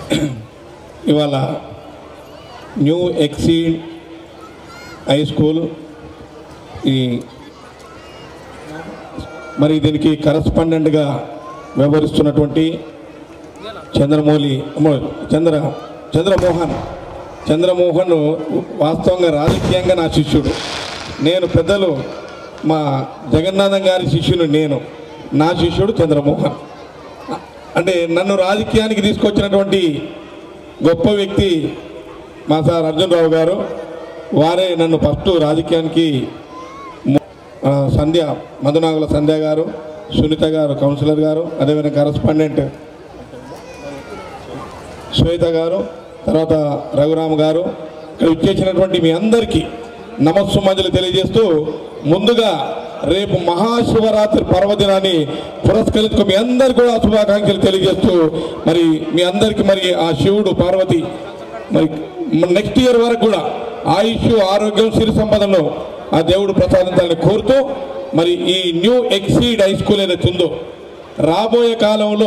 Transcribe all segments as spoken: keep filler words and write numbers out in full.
ఇవాళ new exceed high school ఈ మరి దీనికి కరస్పాండెంట్గా వ్యవహరిస్తున్నటువంటి చంద్రమౌళి చంద్ర చంద్రమోహన్ చంద్రమోహన్ వాస్తవంగా రాజకీయంగా నా శిష్యుడు. నేను పెద్దలు మా జగన్నాథం గారి శిష్యుడు, నేను నా శిష్యుడు చంద్రమోహన్. అంటే నన్ను రాజకీయానికి తీసుకొచ్చినటువంటి గొప్ప వ్యక్తి మా సార్ అర్జున్ రావు గారు. వారే నన్ను ఫస్ట్ రాజకీయానికి సంధ్య మధునాగుల సంధ్య గారు, సునీత గారు కౌన్సిలర్ గారు, అదేవిధంగా కరస్పాండెంట్ శ్వేత గారు, తర్వాత రఘురామ్ గారు, ఇక్కడ ఇచ్చేసినటువంటి మీ అందరికీ నమస్సుమాంజలి తెలియజేస్తూ ముందుగా రేపు మహాశివరాత్రి పర్వదినాన్ని పురస్కరించుకో మీ అందరికీ కూడా శుభాకాంక్షలు తెలియజేస్తూ మరి మీ అందరికీ మరి ఆ శివుడు పార్వతి మరి నెక్స్ట్ ఇయర్ వరకు కూడా ఆయుష్ ఆరోగ్యం సిరి సంపదను ఆ దేవుడు ప్రసాదించాలని కోరుతూ మరి ఈ న్యూ ఎక్సీడ్ హై స్కూల్ ఏదైతే ఉందో రాబోయే కాలంలో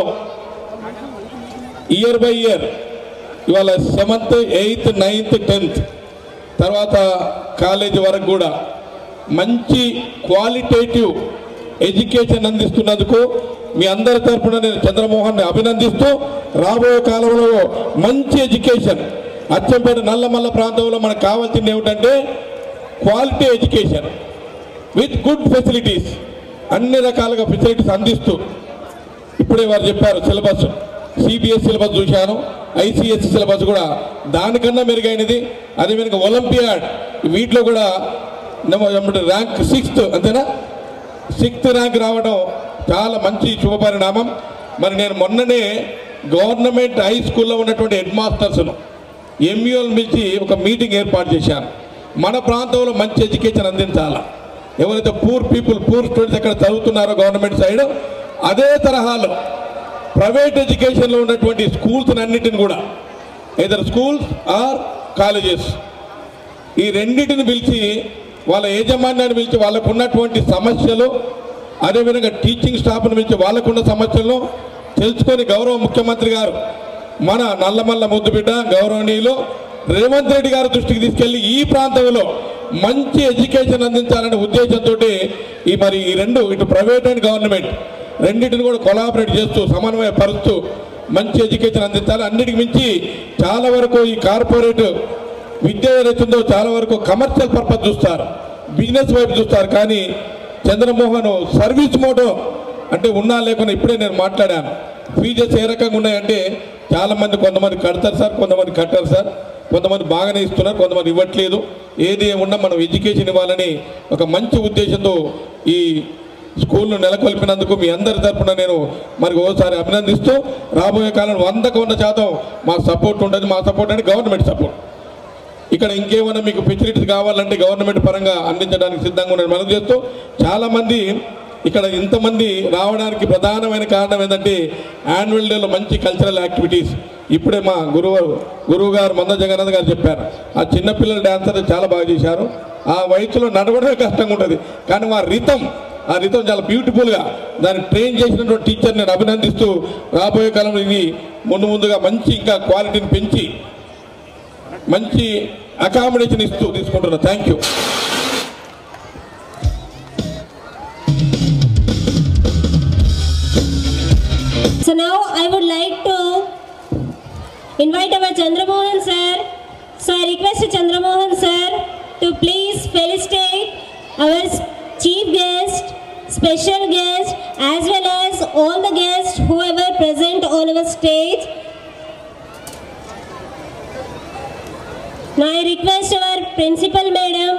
ఇయర్ బై ఇయర్ ఇవాళ సెవెంత్ ఎయిత్ నైన్త్ టెన్త్ తర్వాత కాలేజీ వరకు కూడా మంచి క్వాలిటేటివ్ ఎడ్యుకేషన్ అందిస్తున్నందుకు మీ అందరి తరఫున నేను చంద్రమోహన్ని అభినందిస్తూ రాబోయే కాలంలో మంచి ఎడ్యుకేషన్ అచ్చంపేట నల్లమల్ల ప్రాంతంలో మనకు కావాల్సింది ఏమిటంటే quality education with good facilities, అన్ని రకాలుగా ఫెసిలిటీస్ అందిస్తూ ఇప్పుడే వారు చెప్పారు సిలబస్ సిబిఎస్ సిలబస్ చూశాను, ఐసిఎస్సి సిలబస్ కూడా దానికన్నా మెరుగైనది. అదేవిధంగా ఒలింపియాడ్ వీటిలో కూడా ర్యాంక్ సిక్స్త్ అంతేనా సిక్స్త్ ర్యాంక్ రావడం చాలా మంచి శుభపరిణామం. మరి నేను మొన్ననే గవర్నమెంట్ హై స్కూల్లో ఉన్నటువంటి హెడ్ మాస్టర్స్ను ఎంయూఎల్ పిలిచి ఒక మీటింగ్ ఏర్పాటు చేశాను. మన ప్రాంతంలో మంచి ఎడ్యుకేషన్ అందించాలా, ఎవరైతే పూర్ పీపుల్ పూర్ స్టూడెంట్స్ ఎక్కడ చదువుతున్నారో గవర్నమెంట్ సైడ్ అదే తరహాలో ప్రైవేట్ ఎడ్యుకేషన్లో ఉన్నటువంటి స్కూల్స్ అన్నిటిని కూడా ఏదర్ స్కూల్స్ ఆర్ కాలేజెస్ ఈ రెండింటిని పిలిచి వాళ్ళ యాజమాన్యాన్ని పిలిచి వాళ్ళకు ఉన్నటువంటి సమస్యలు, అదేవిధంగా టీచింగ్ స్టాఫ్ను పిలిచి వాళ్ళకున్న సమస్యలను తెలుసుకొని గౌరవ ముఖ్యమంత్రి గారు మన నల్లమల్ల ముద్దుబిడ్డ గౌరవనీయులు రేవంత్ రెడ్డి గారి దృష్టికి తీసుకెళ్లి ఈ ప్రాంతంలో మంచి ఎడ్యుకేషన్ అందించాలనే ఉద్దేశంతో ఈ మరి ఈ రెండు ఇటు ప్రైవేట్ అండ్ గవర్నమెంట్ రెండింటిని కూడా కొలాబరేట్ చేస్తూ సమన్వయపరుస్తూ మంచి ఎడ్యుకేషన్ అందించాలి. అన్నిటికి మించి చాలా వరకు ఈ కార్పొరేట్ విద్య ఏదైతుందో చాలా వరకు కమర్షియల్ పర్పస్ చూస్తారు, బిజినెస్ వైపు చూస్తారు. కానీ చంద్రమోహన్ సర్వీస్ మోటో అంటే ఉన్నా లేకుండా ఇప్పుడే నేను మాట్లాడాను. ఫీజెస్ ఏ రకంగా ఉన్నాయంటే చాలామంది కొంతమంది కడతారు సార్, కొంతమంది కట్టారు సార్, కొంతమంది బాగానే ఇస్తున్నారు, కొంతమంది ఇవ్వట్లేదు. ఏది ఉన్నా మనం ఎడ్యుకేషన్ ఇవ్వాలని ఒక మంచి ఉద్దేశంతో ఈ స్కూల్ను నెలకొల్పినందుకు మీ అందరి తరఫున నేను మరి ఓసారి అభినందిస్తూ రాబోయే కాలం వందకు వంద శాతం మా సపోర్ట్ ఉంటుంది. మా సపోర్ట్ అంటే గవర్నమెంట్ సపోర్ట్. ఇక్కడ ఇంకేమైనా మీకు ఫెసిలిటీస్ కావాలంటే గవర్నమెంట్ పరంగా అందించడానికి సిద్ధంగా ఉన్నాను మనం చేస్తూ చాలామంది ఇక్కడ ఇంతమంది రావడానికి ప్రధానమైన కారణం ఏంటంటే యాన్యువల్ డేలో మంచి కల్చరల్ యాక్టివిటీస్ ఇప్పుడే మా గురువు గురువు గారు మంద జగన్నాథ్ గారు చెప్పారు. ఆ చిన్నపిల్లల డ్యాన్సర్ చాలా బాగా చేశారు. ఆ వయసులో నడవడమే కష్టంగా ఉంటుంది, కానీ ఆ రితం ఆ రితం చాలా బ్యూటిఫుల్గా దాన్ని ట్రైన్ చేసినటువంటి టీచర్ నేను అభినందిస్తూ రాబోయే కాలంలో ఇది ముందు ముందుగా మంచి ఇంకా క్వాలిటీని పెంచి మంచి అకామిడేషన్ ఇస్తూ తీసుకుంటున్నా. Thank you. So now I would like to invite our Chandramohan sir. So I request Chandramohan sir to please felicitate our chief guest, special guest, as well as all the guests whoever present on our stage. Now I request our principal madam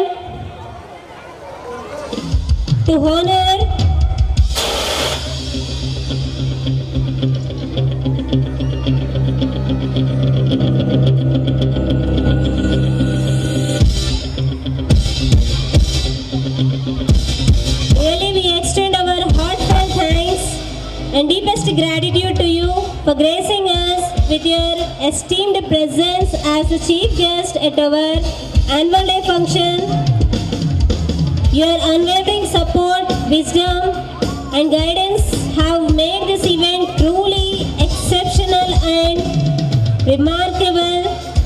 to honor and deepest gratitude to you for gracing us with your esteemed presence as the chief guest at our annual day function. Your unwavering support, wisdom and guidance have made this event truly exceptional, and we remarkable.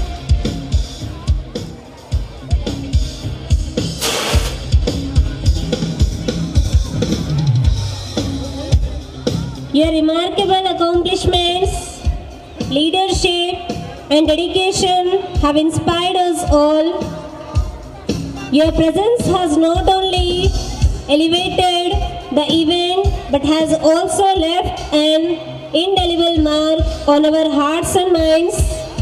Your remarkable accomplishments, leadership, and dedication have inspired us all. Your presence has not only elevated the event but has also left an indelible mark on our hearts and minds.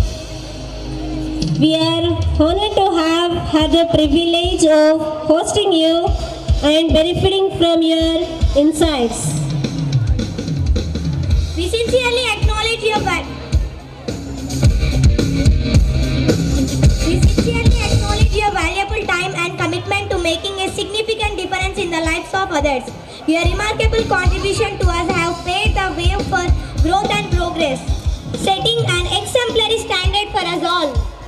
We are honored to have had the privilege of hosting you and benefiting from your insights. We sincerely acknowledge your va- We sincerely acknowledge your valuable time and commitment to making a significant difference in the lives of others. Your remarkable contribution to us have paved the way for growth and progress, setting an exemplary standard for us all.